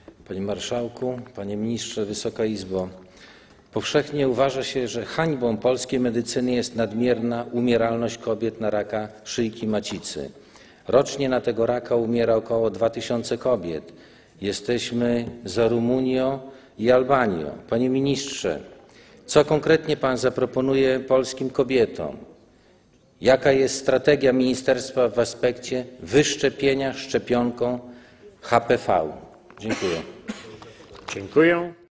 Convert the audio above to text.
Panie Marszałku, Panie Ministrze, Wysoka Izbo. Powszechnie uważa się, że hańbą polskiej medycyny jest nadmierna umieralność kobiet na raka szyjki macicy. Rocznie na tego raka umiera około 2000 kobiet. Jesteśmy za Rumunią i Albanią. Panie Ministrze, co konkretnie Pan zaproponuje polskim kobietom? Jaka jest strategia ministerstwa w aspekcie wyszczepienia szczepionką HPV? Dziękuję. Dziękuję.